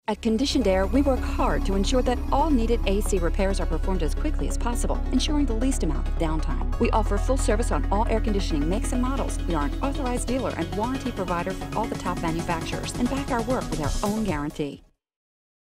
At Conditioned Air, we work hard to ensure that all needed AC repairs are performed as quickly as possible, ensuring the least amount of downtime. We offer full service on all air conditioning makes and models. We are an authorized dealer and warranty provider for all the top manufacturers and back our work with our own guarantee.